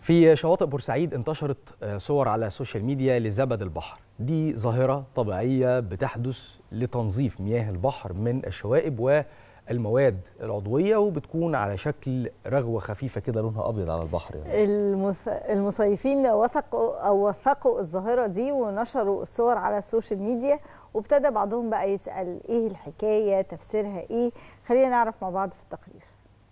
في شواطئ بورسعيد انتشرت صور على السوشيال ميديا لزبد البحر. دي ظاهرة طبيعية بتحدث لتنظيف مياه البحر من الشوائب والمواد العضوية، وبتكون على شكل رغوة خفيفة كده لونها أبيض على البحر يعني. المصيفين وثقوا الظاهرة دي ونشروا الصور على السوشيال ميديا، وابتدى بعضهم بقى يسأل ايه الحكاية، تفسيرها ايه. خلينا نعرف مع بعض في التقرير.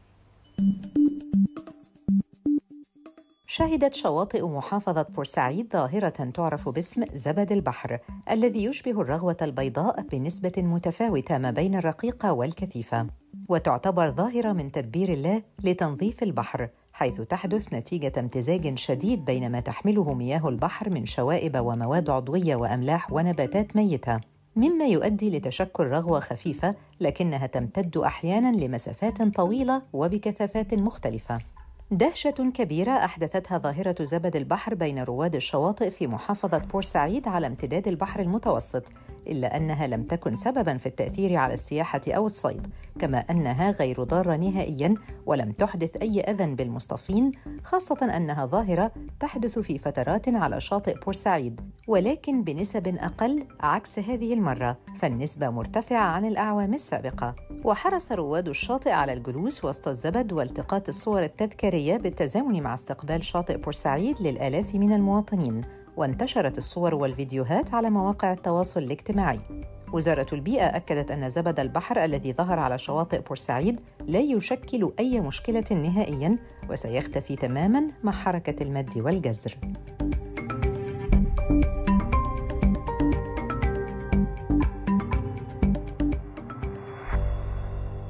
شهدت شواطئ محافظة بورسعيد ظاهرة تعرف باسم زبد البحر، الذي يشبه الرغوة البيضاء بنسبة متفاوتة ما بين الرقيقة والكثيفة، وتعتبر ظاهرة من تدبير الله لتنظيف البحر، حيث تحدث نتيجة امتزاج شديد بين ما تحمله مياه البحر من شوائب ومواد عضوية وأملاح ونباتات ميتة، مما يؤدي لتشكل رغوة خفيفة لكنها تمتد أحياناً لمسافات طويلة وبكثافات مختلفة. دهشة كبيرة أحدثتها ظاهرة زبد البحر بين رواد الشواطئ في محافظة بورسعيد على امتداد البحر المتوسط، إلا أنها لم تكن سبباً في التأثير على السياحة أو الصيد، كما أنها غير ضارة نهائياً ولم تحدث أي أذى بالمصطفين، خاصة أنها ظاهرة تحدث في فترات على شاطئ بورسعيد، ولكن بنسب أقل عكس هذه المرة، فالنسبة مرتفعة عن الأعوام السابقة. وحرص رواد الشاطئ على الجلوس وسط الزبد والتقاط الصور التذكارية بالتزامن مع استقبال شاطئ بورسعيد للآلاف من المواطنين، وانتشرت الصور والفيديوهات على مواقع التواصل الاجتماعي. وزارة البيئة أكدت أن زبد البحر الذي ظهر على شواطئ بورسعيد لا يشكل أي مشكلة نهائياً، وسيختفي تماماً مع حركة المد والجزر.